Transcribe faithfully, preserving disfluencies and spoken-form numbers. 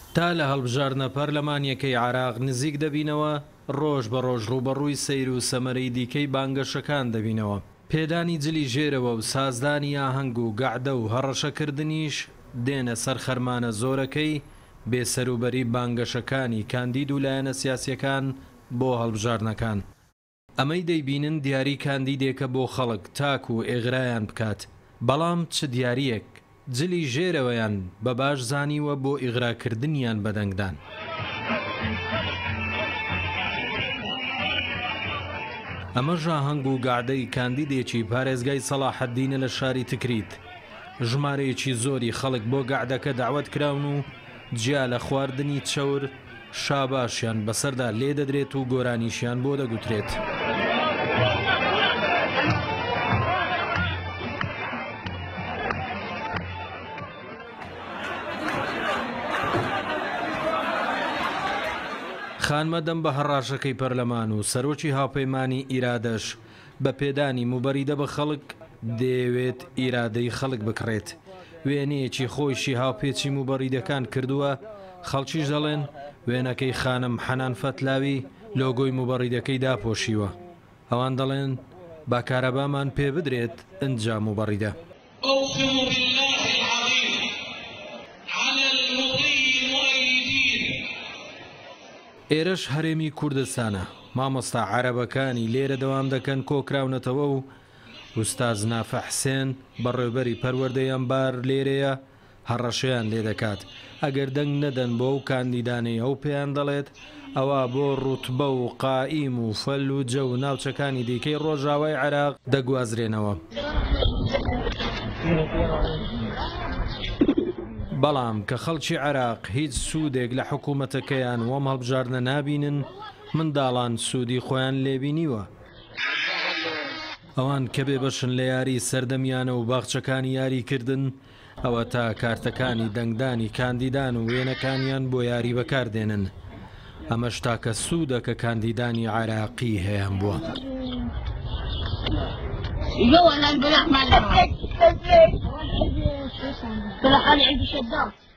تا لە هەڵبژاردنە پەرلەمانیەکەی عێراق نزیک دەبینەوە، ڕۆژ بە ڕۆژ ڕوبەڕووی سەیر و سەمەرەی دیکەی بانگەشەکان دەبینەوە. پێدانی جلی ژێرەوە و سازدانی ئاهەنگ و گەعدە و هەڕەشەکردنیش دێنە سەر خەرمانە زۆرەکەی بێسەروبەری بانگەشەکانی کاندید و لایەنە سیاسیەکان بۆ هەڵبژاردنەکان. ئەمەی دەیبینن دیاری کاندیدێکە بۆ خەڵک تاک و ئێغرایان بکات، بەڵام چ دیاریەک جلی ژێرەوەیان بە باش زانیوە بۆ ئیغراکردنیان بەدەنگدان. ئەمە ژاهەنگ و گاعدەی کاندیدێکی پارێزگای سەلاحەددینە لە شاری تکریت. ژمارەیەکی زۆری خەڵک بۆ گاعدەکە داوەت کراون و جیا لە خواردنی چەور شاباشیان بەسەردا لێ دەدرێت و گۆرانیشیان بۆ دەگوترێت. خانمەدەم بە هەڕاشەکەی پەرلەمان و سەرۆکی هاوپەیمانی ئیرادەش بە پێدانی موبەریدە بە خەڵک دەیەوێت ئیرادەی خەڵک بکڕێت. وێنەیەکی خۆیشی هاوپێچی موبەریدەکان کردووە، خەڵکیش دەڵێن وێنەکەی خانم حەنان فەتلاوی لۆگۆی موبەریدەکەی داپۆشیوە. ئەوان دەڵێن با کارەبامان پێ بدرێت ئەنجا موبەریدە. ئێرەش هەرێمی کوردستانە. مامۆستا عەرەبەکانی لێرە دەوام دەکەن کۆکراونەتەوە و ئوستاز نافە حسێن بەڕێوەبەری پەروەردەی ئەمبار لێرەیە هەڕەشەیان لێ دەکات. ئەگەر دەنگ نەدەن بۆ ئەو کاندیدانەی ئەو پێیان دەڵێت ئەوە بۆ ڕوتبە و قائیم و فەل و جە و ناوچەکانی دیکەی ڕۆژاوای عێراق دەگوازرێنەوە. بەڵام کە خەڵکی عێراق هیچ سوودێک لە حکوومەتەکەیان وەم هەڵبژاردنە نابینن، منداڵان سوودی خۆیان لێبینیوە. ئەوان کە بێبەشن لە یاری سەردەمیانە و باخچەکانی یاریکردن، ئەوە تا کارتەکانی دەنگدانی کاندیدان و وێنەکانیان بۆ یاری بەکاردێنن. ئەمەش تاکە سوودە کە کاندیدانی عێراقی هەیەیان بووە. جوا البلح مالها. طلع علي عندي شداد.